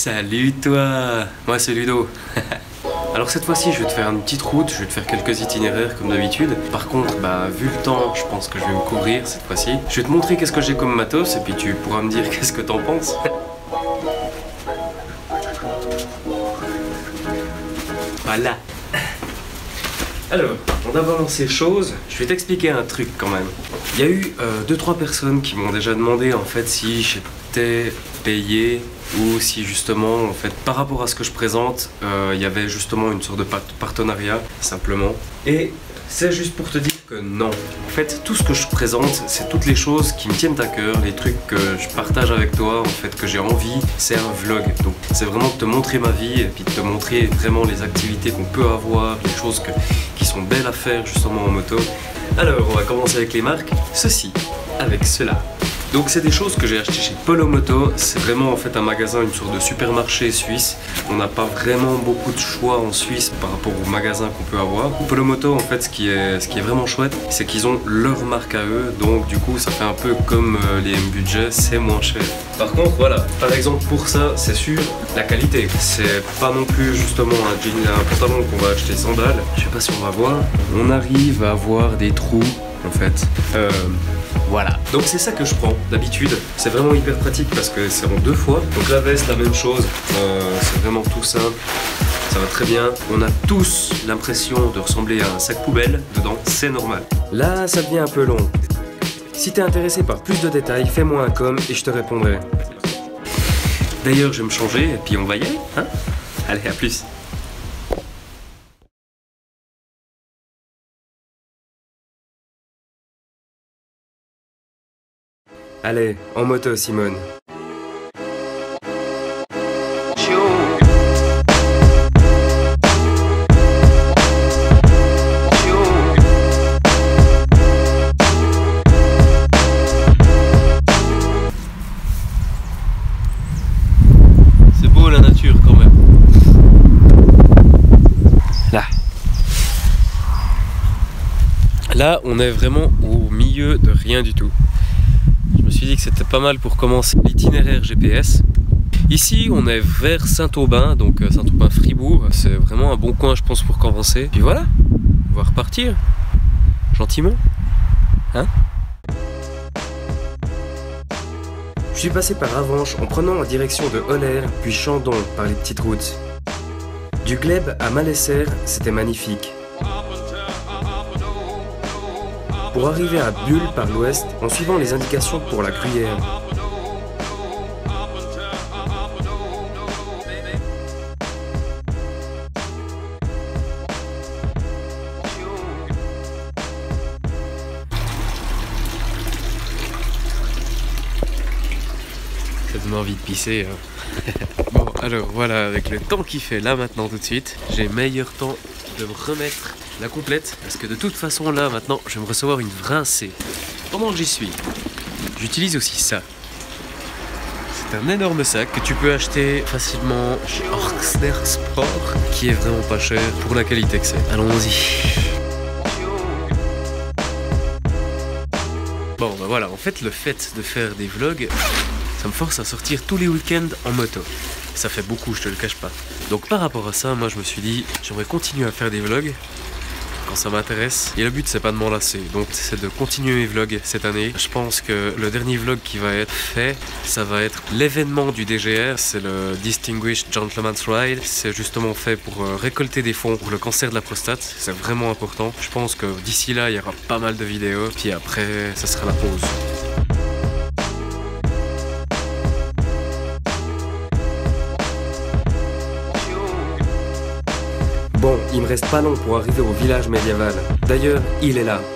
Salut toi, moi c'est Ludo. Alors cette fois-ci je vais te faire une petite route, je vais te faire quelques itinéraires comme d'habitude. Par contre, vu le temps, je pense que je vais me couvrir cette fois-ci. Je vais te montrer qu'est-ce que j'ai comme matos et puis tu pourras me dire qu'est-ce que t'en penses. Voilà. Alors, on a balancé les choses, je vais t'expliquer un truc quand même. Il y a eu 2-3 personnes qui m'ont déjà demandé en fait si j'étais payé ou si justement en fait par rapport à ce que je présente, il y avait justement une sorte de partenariat simplement. Et c'est juste pour te dire que non. En fait, tout ce que je présente, c'est toutes les choses qui me tiennent à cœur, les trucs que je partage avec toi, en fait, que j'ai envie. C'est un vlog. Donc, c'est vraiment de te montrer ma vie et puis de te montrer vraiment les activités qu'on peut avoir, les choses qui sont belles à faire justement en moto. Alors, on va commencer avec les marques. Ceci, avec cela. Donc c'est des choses que j'ai achetées chez Polo Moto, c'est vraiment en fait un magasin, une sorte de supermarché suisse. On n'a pas vraiment beaucoup de choix en Suisse par rapport aux magasins qu'on peut avoir. Polo Moto en fait ce qui est vraiment chouette, c'est qu'ils ont leur marque à eux, donc du coup ça fait un peu comme les M-Budget, c'est moins cher. Par contre voilà, par exemple pour ça c'est sûr, la qualité, c'est pas non plus justement un jean, un pantalon qu'on va acheter 100 balles, je sais pas si on va voir. On arrive à avoir des trous en fait. Voilà, donc c'est ça que je prends d'habitude, c'est vraiment hyper pratique parce que c'est en 2 fois. Donc la veste, la même chose, c'est vraiment tout simple, ça va très bien. On a tous l'impression de ressembler à un sac poubelle dedans, c'est normal. Là, ça devient un peu long. Si t'es intéressé par plus de détails, fais-moi un com et je te répondrai. D'ailleurs, je vais me changer et puis on va y aller, hein? Allez, à plus. Allez, en moto, Simone. C'est beau la nature quand même. Là, on est vraiment au milieu de rien du tout. Je me suis dit que c'était pas mal pour commencer l'itinéraire GPS. Ici, on est vers Saint-Aubin, donc Saint-Aubin-Fribourg. C'est vraiment un bon coin, je pense, pour commencer. Puis voilà, on va repartir gentiment. Hein? Je suis passé par Avenches en prenant la direction de Holler, puis Chandon par les petites routes. Du Gleb à Malesser, c'était magnifique. Pour arriver à Bulle par l'ouest en suivant les indications pour la Gruyère. Ça donne envie de pisser. Hein. Bon, alors voilà, avec le temps qu'il fait là maintenant tout de suite, j'ai meilleur temps de me remettre la complète parce que de toute façon là maintenant je vais me recevoir une rincée. Pendant que j'y suis, j'utilise aussi ça. C'est un énorme sac que tu peux acheter facilement chez Orksner Sport qui est vraiment pas cher pour la qualité que c'est. Allons-y. Bon voilà, en fait le fait de faire des vlogs, ça me force à sortir tous les week-ends en moto. Ça fait beaucoup, je te le cache pas. Donc par rapport à ça, moi je me suis dit, j'aimerais continuer à faire des vlogs quand ça m'intéresse. Et le but c'est pas de m'en lasser, donc c'est de continuer mes vlogs cette année. Je pense que le dernier vlog qui va être fait, ça va être l'événement du DGR, c'est le Distinguished Gentleman's Ride. C'est justement fait pour récolter des fonds pour le cancer de la prostate, c'est vraiment important. Je pense que d'ici là, il y aura pas mal de vidéos, puis après, ça sera la pause. Bon, il me reste pas long pour arriver au village médiéval. D'ailleurs, il est là.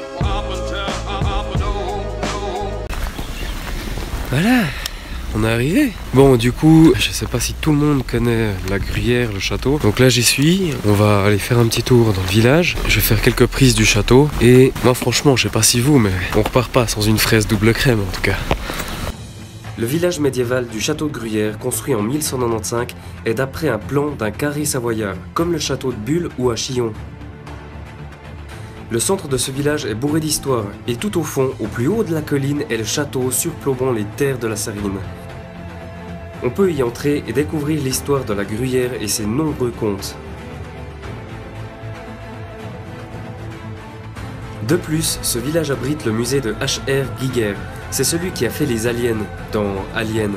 Voilà, on est arrivé. Bon, du coup, je sais pas si tout le monde connaît la Gruyère, le château. Donc là, j'y suis. On va aller faire un petit tour dans le village. Je vais faire quelques prises du château. Et moi, franchement, je sais pas si vous, mais on repart pas sans une fraise double crème en tout cas. Le village médiéval du château de Gruyère, construit en 1195, est d'après un plan d'un carré savoyard, comme le château de Bulle ou à Chillon. Le centre de ce village est bourré d'histoire, et tout au fond, au plus haut de la colline, est le château surplombant les terres de la Sarine. On peut y entrer et découvrir l'histoire de la Gruyère et ses nombreux contes. De plus, ce village abrite le musée de H.R. Giger. C'est celui qui a fait les aliens dans Alien.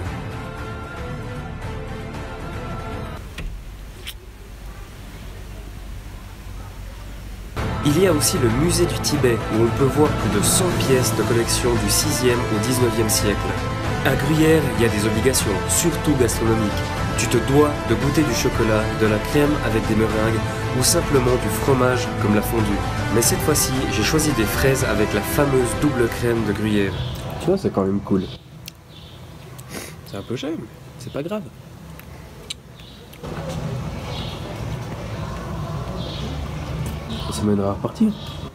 Il y a aussi le musée du Tibet où on peut voir plus de 100 pièces de collection du 6e au 19e siècle. À Gruyère, il y a des obligations, surtout gastronomiques. Tu te dois de goûter du chocolat, de la crème avec des meringues ou simplement du fromage comme la fondue. Mais cette fois-ci, j'ai choisi des fraises avec la fameuse double crème de Gruyère. Tu vois, c'est quand même cool. C'est un peu cher, mais c'est pas grave. Ça m'aidera à repartir.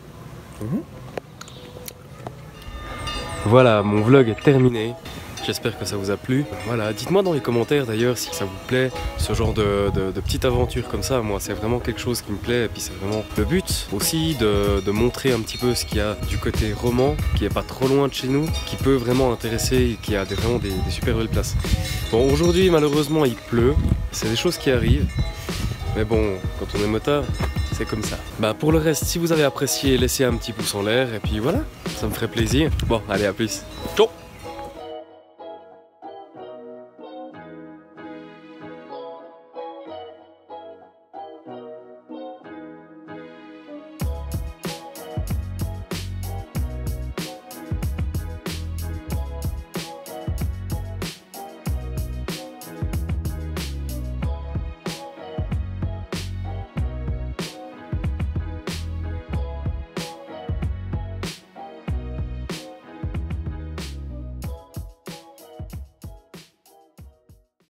Voilà, mon vlog est terminé. J'espère que ça vous a plu. Voilà, dites-moi dans les commentaires d'ailleurs si ça vous plaît, ce genre de petite aventure comme ça. Moi, c'est vraiment quelque chose qui me plaît. Et puis c'est vraiment le but aussi de montrer un petit peu ce qu'il y a du côté roman, qui est pas trop loin de chez nous, qui peut vraiment intéresser et qui a vraiment des super belles places. Bon, aujourd'hui, malheureusement, il pleut. C'est des choses qui arrivent. Mais bon, quand on est motard, c'est comme ça. Bah pour le reste, si vous avez apprécié, laissez un petit pouce en l'air. Et puis voilà, ça me ferait plaisir. Bon, allez, à plus. Ciao.